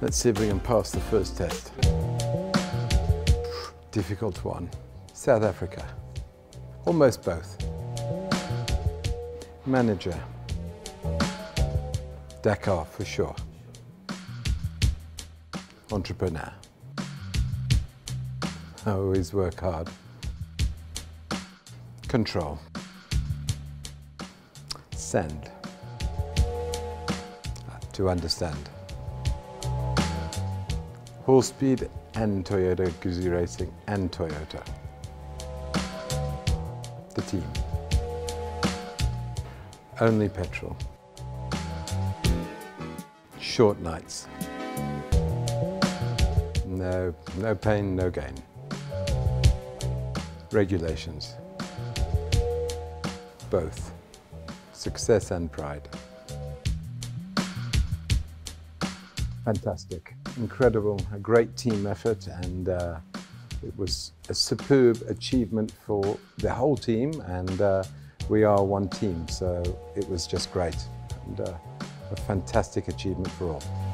Let's see if we can pass the first test. Difficult one. South Africa. Almost both. Manager. Dakar for sure. Entrepreneur. I always work hard. Control. Send. To understand. Horse speed and Toyota Gazoo Racing and Toyota. The team. Only petrol. Short nights. No pain, no gain. Regulations. Both. Success and pride. Fantastic, incredible, a great team effort, and it was a superb achievement for the whole team, and we are one team, so it was just great, and a fantastic achievement for all.